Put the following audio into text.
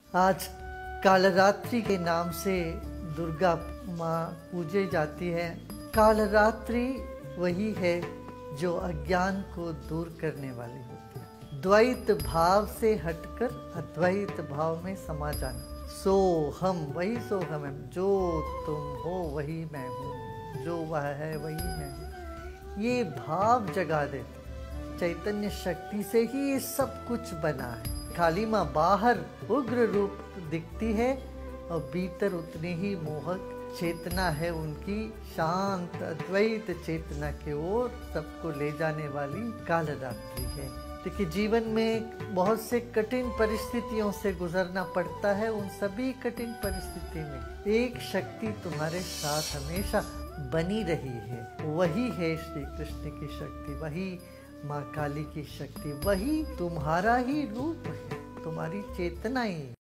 आज कालरात्रि के नाम से दुर्गा माँ पूजे जाती है। कालरात्रि वही है जो अज्ञान को दूर करने वाली होती है। द्वैत भाव से हटकर अद्वैत भाव में समा जाना। सो हम वही सो हम है, जो तुम हो वही मैं हूँ, जो वह है वही मैं हूँ। ये भाव जगा देते। चैतन्य शक्ति से ही ये सब कुछ बना है। काली माँ बाहर उग्र रूप दिखती है और भीतर उतनी ही मोहक चेतना है उनकी, शांत अद्वैत चेतना की ओर सबको ले जाने वाली कालरात्रि है। देखिए, जीवन में बहुत से कठिन परिस्थितियों से गुजरना पड़ता है। उन सभी कठिन परिस्थिति में एक शक्ति तुम्हारे साथ हमेशा बनी रही है। वही है श्री कृष्ण की शक्ति, वही माँ काली की शक्ति, वही तुम्हारा ही रूप है, तुम्हारी चेतना ही।